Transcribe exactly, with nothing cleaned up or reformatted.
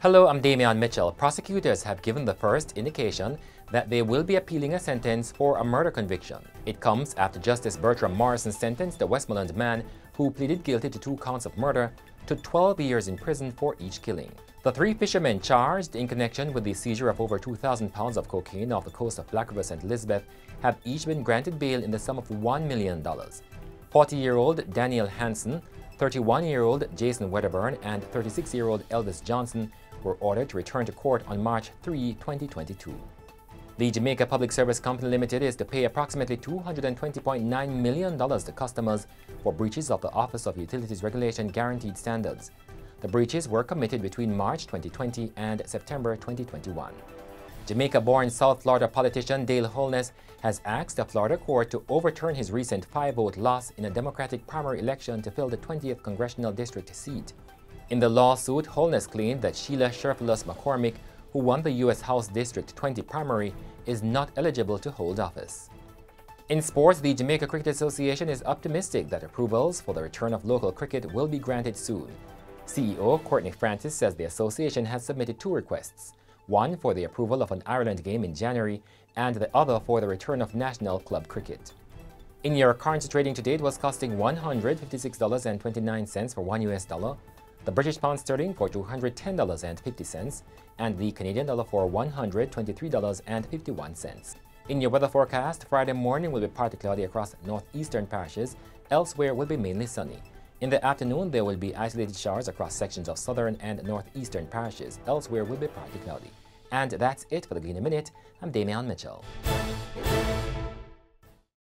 Hello, I'm Damian Mitchell. Prosecutors have given the first indication that they will be appealing a sentence for a murder conviction. It comes after Justice Bertram Morrison sentenced the Westmoreland man who pleaded guilty to two counts of murder to twelve years in prison for each killing. The three fishermen charged in connection with the seizure of over two thousand pounds of cocaine off the coast of Black River, Saint Elizabeth have each been granted bail in the sum of one million dollars. forty-year-old Daniel Hansen, thirty-one-year-old Jason Wedderburn, and thirty-six-year-old Elvis Johnson were ordered to return to court on March third, twenty twenty-two. The Jamaica Public Service Company Limited is to pay approximately two hundred twenty point nine million dollars to customers for breaches of the Office of Utilities Regulation Guaranteed Standards. The breaches were committed between March twenty twenty and September twenty twenty-one. Jamaica-born South Florida politician Dale Holness has asked the Florida court to overturn his recent five-vote loss in a Democratic primary election to fill the twentieth congressional district seat. In the lawsuit, Holness claimed that Sheila Sherfulus McCormick, who won the U S House District twenty primary, is not eligible to hold office. In sports, the Jamaica Cricket Association is optimistic that approvals for the return of local cricket will be granted soon. C E O Courtney Francis says the association has submitted two requests, one for the approval of an Ireland game in January and the other for the return of national club cricket. In your currency trading today, it was costing one hundred fifty-six dollars and twenty-nine cents for one U S dollar, the British pound sterling for two hundred ten dollars and fifty cents, and the Canadian dollar for one hundred twenty-three dollars and fifty-one cents. In your weather forecast, Friday morning will be partly cloudy across northeastern parishes. Elsewhere will be mainly sunny. In the afternoon, there will be isolated showers across sections of southern and northeastern parishes. Elsewhere will be partly cloudy. And that's it for the Gleaner Minute. I'm Damian Mitchell.